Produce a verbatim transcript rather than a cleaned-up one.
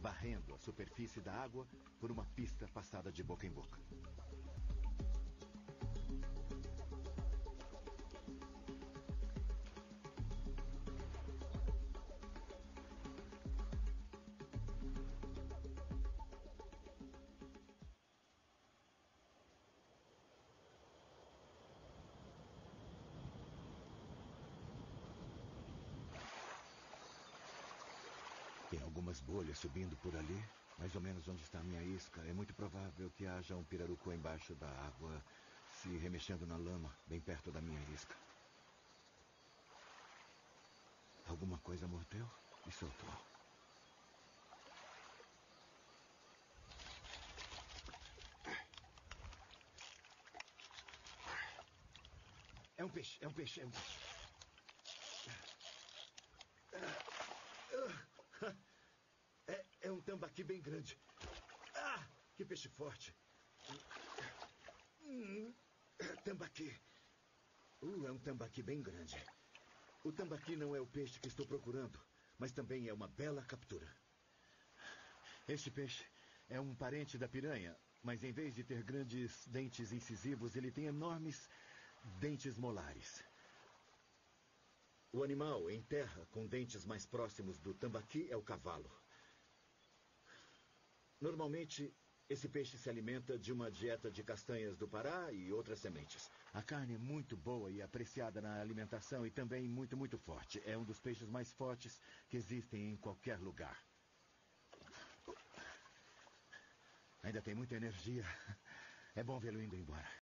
varrendo a superfície da água por uma pista passada de boca em boca. Tem algumas bolhas subindo por ali, mais ou menos onde está a minha isca. É muito provável que haja um pirarucu embaixo da água, se remexendo na lama, bem perto da minha isca. Alguma coisa mordeu e soltou. É um peixe, é um peixe, é um peixe. É, é um tambaqui bem grande. Ah, que peixe forte. Hum, tambaqui. Uh, é um tambaqui bem grande. O tambaqui não é o peixe que estou procurando, mas também é uma bela captura. Este peixe é um parente da piranha, mas em vez de ter grandes dentes incisivos, ele tem enormes dentes molares. O animal em terra com dentes mais próximos do tambaqui é o cavalo. Normalmente, esse peixe se alimenta de uma dieta de castanhas do Pará e outras sementes. A carne é muito boa e apreciada na alimentação e também muito, muito forte. É um dos peixes mais fortes que existem em qualquer lugar. Ainda tem muita energia. É bom vê-lo indo embora.